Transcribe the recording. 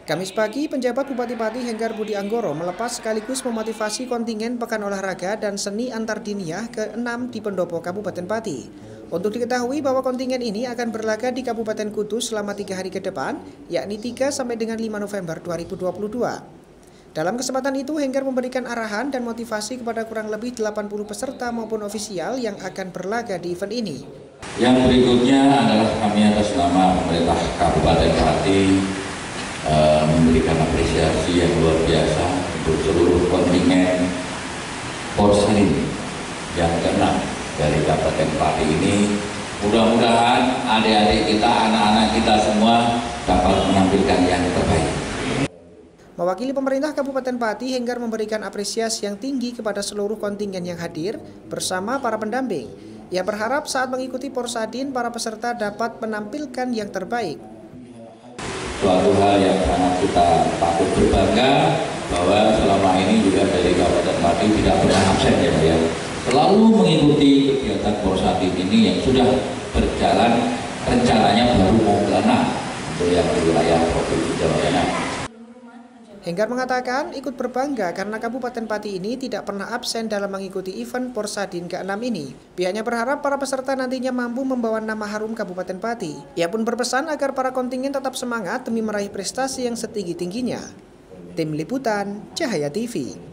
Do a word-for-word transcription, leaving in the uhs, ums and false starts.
Kamis pagi, penjabat Bupati Pati Henggar Budi Anggoro melepas sekaligus memotivasi kontingen Pekan Olahraga dan Seni Antardiniah ke enam di Pendopo, Kabupaten Pati. Untuk diketahui bahwa kontingen ini akan berlaga di Kabupaten Kudus selama tiga hari ke depan, yakni tiga sampai dengan lima November dua ribu dua puluh dua. Dalam kesempatan itu, Henggar memberikan arahan dan motivasi kepada kurang lebih delapan puluh peserta maupun ofisial yang akan berlaga di event ini. Yang berikutnya adalah kami atas nama pemerintah Kabupaten Pati Uh, memberikan apresiasi yang luar biasa untuk seluruh kontingen Porselin yang keenam dari Kabupaten Pati ini. Mudah-mudahan adik-adik kita, anak-anak kita semua dapat menampilkan yang terbaik. Mewakili pemerintah Kabupaten Pati, Henggar memberikan apresiasi yang tinggi kepada seluruh kontingen yang hadir bersama para pendamping. Ia berharap saat mengikuti Porsadin, para peserta dapat menampilkan yang terbaik. Suatu hal yang sangat kita patut berbangga bahwa selama ini juga dari Kabupaten Pati tidak pernah absen ya Pak ya. Selalu mengikuti kegiatan Porsadin ini yang sudah berjalan, rencananya baru mau ke enam untuk yang di wilayah Provinsi Jawa Tengah. Henggar mengatakan ikut berbangga karena Kabupaten Pati ini tidak pernah absen dalam mengikuti event Porsadin ke enam ini. Pihaknya berharap para peserta nantinya mampu membawa nama harum Kabupaten Pati. Ia pun berpesan agar para kontingen tetap semangat demi meraih prestasi yang setinggi-tingginya. Tim Liputan, Cahaya T V.